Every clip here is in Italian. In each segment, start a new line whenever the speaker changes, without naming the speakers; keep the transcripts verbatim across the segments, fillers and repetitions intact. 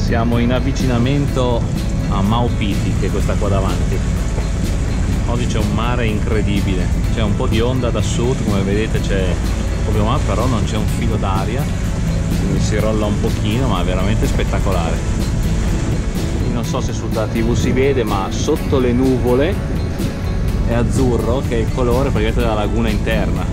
Siamo in avvicinamento a Maupiti, che è questa qua davanti. Oggi c'è un mare incredibile, c'è un po' di onda da sud, come vedete c'è proprio mare, però non c'è un filo d'aria, quindi si rolla un pochino, ma è veramente spettacolare. Non so se sulla tivù si vede, ma sotto le nuvole è azzurro, che è il colore praticamente della laguna interna.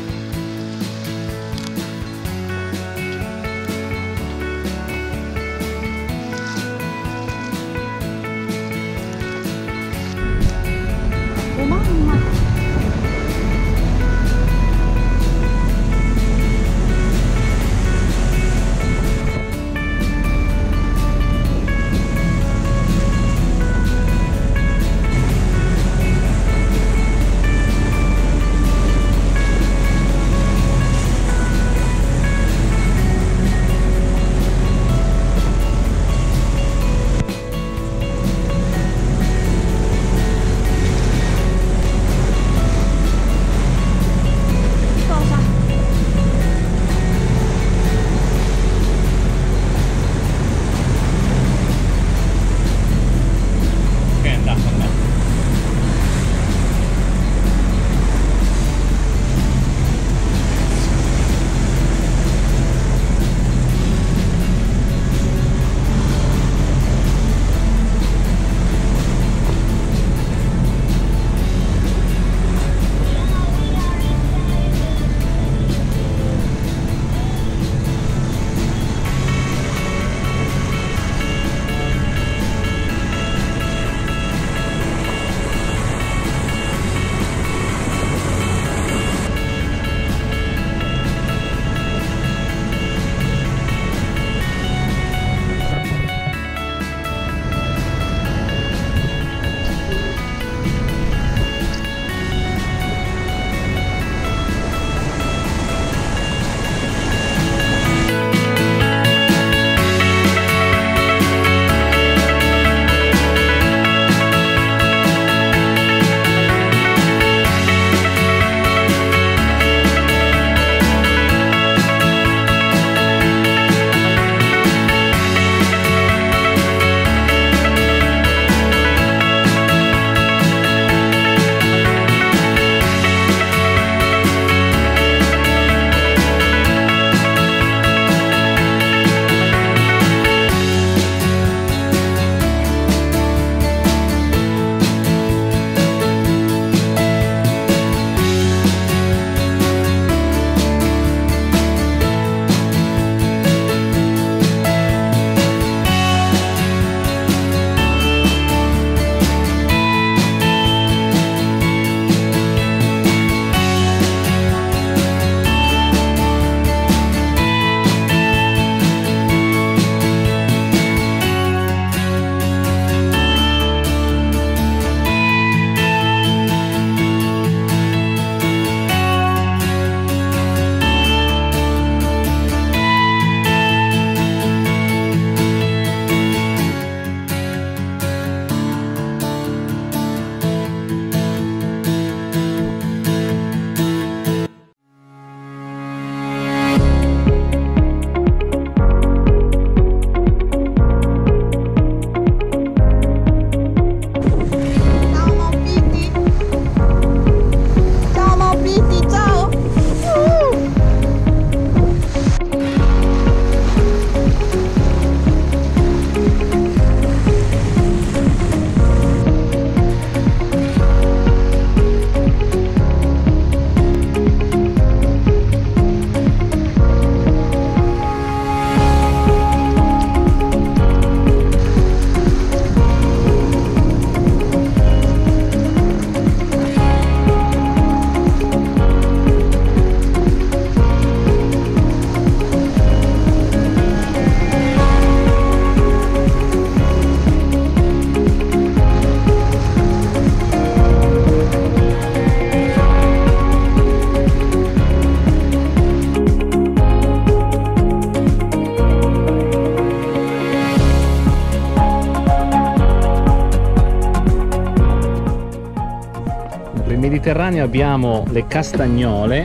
Mediterraneo abbiamo le castagnole,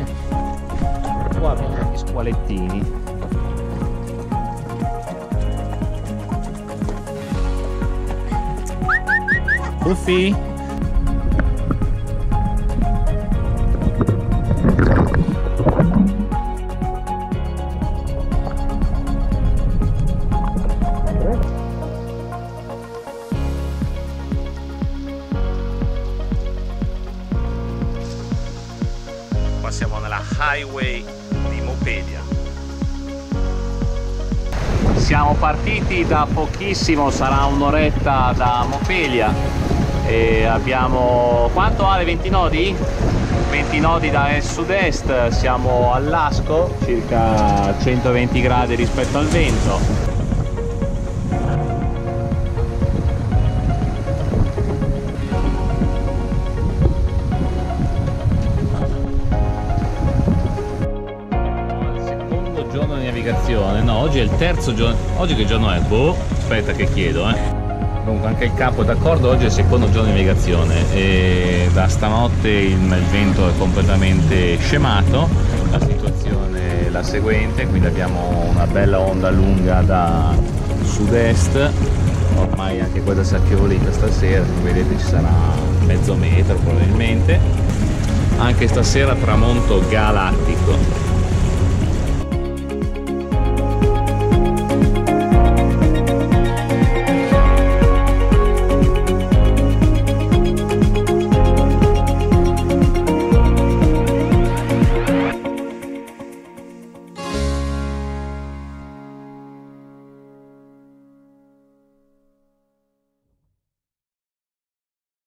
qua abbiamo gli squalettini.
Buffi? Qua siamo nella highway di Mopedia. Siamo partiti da pochissimo, sarà un'oretta da Mopedia e abbiamo quanto Ale? venti nodi? venti nodi da est-sud-est, siamo all'Asco, circa centoventi gradi rispetto al vento. Giorno di navigazione, no, oggi è il terzo giorno. Oggi che giorno è? Boh, aspetta che chiedo, eh. Comunque anche il capo è d'accordo, oggi è il secondo giorno di navigazione e da stanotte il, il vento è completamente scemato. La situazione è la seguente, quindi abbiamo una bella onda lunga da sud-est, ormai anche questa si affievolita stasera, come vedete ci sarà mezzo metro probabilmente. Anche stasera tramonto galattico.